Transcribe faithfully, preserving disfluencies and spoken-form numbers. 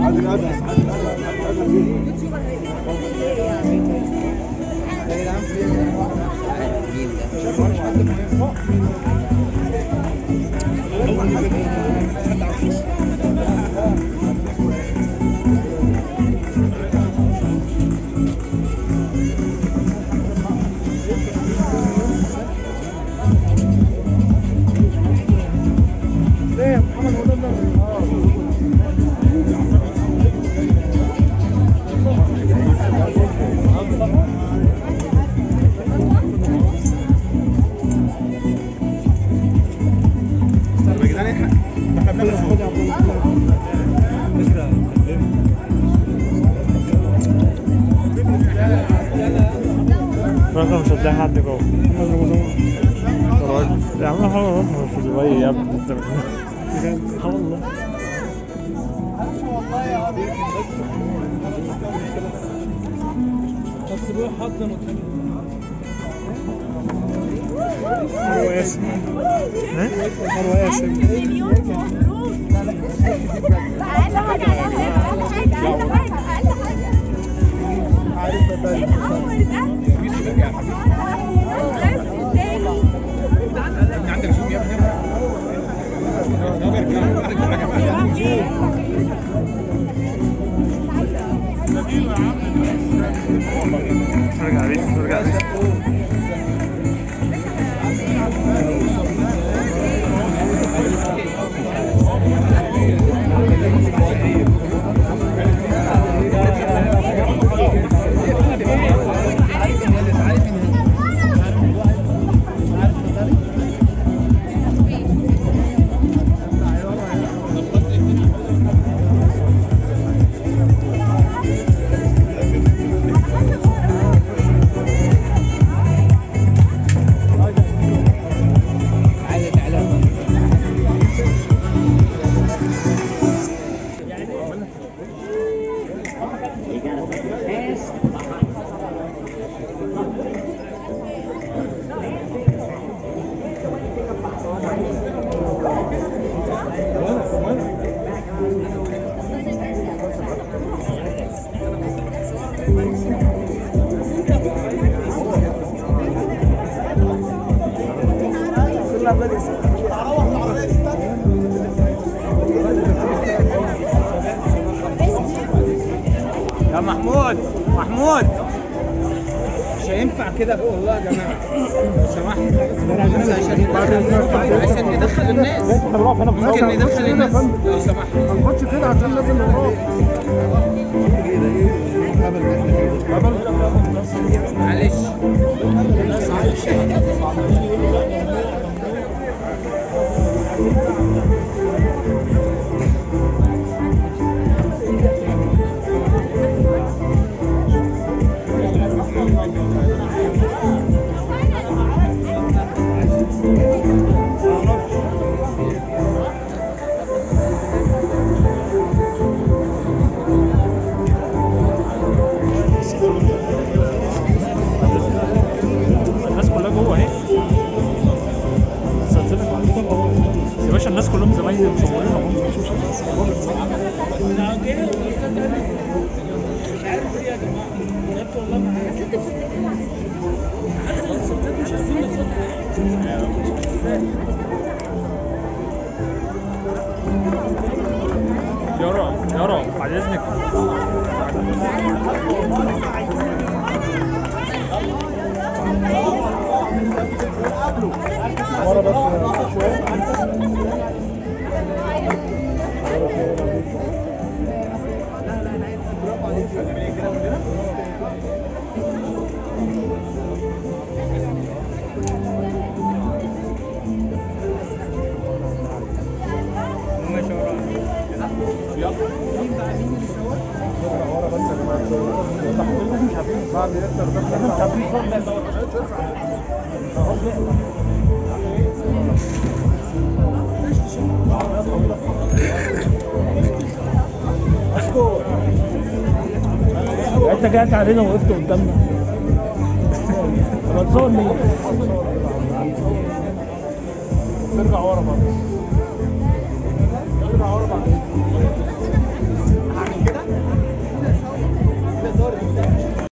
رقم مش هتلاقي حد جوه. يا عم حرام في دبي يا ابني انت اه والله. بس روح حضن مروة ياسر. ها؟ مروة ياسر. أقل حاجة أقل حاجة أقل حاجة أقل حاجة. عارف ده إيه الأول ده؟ عندك زوم يا ابني؟ ارجع بيه ارجع بيه. يا محمود محمود مش هينفع كده فوق والله يا جماعه لو سمحت عشان عشان ندخل الناس ممكن ندخل الناس لو سمحت ما ناخدش كده عشان لازم نروح معلش الناس كلهم زمايلي مصورين اهو. مش عارف ايه يا جماعه بجد والله ما عارف. مش عارفين نصدق. يارا يارا بعد اذنك ورا بس شويه. انت جاي علينا وقفت قدامنا. طب تصور ليه؟ ترجع ورا بقى.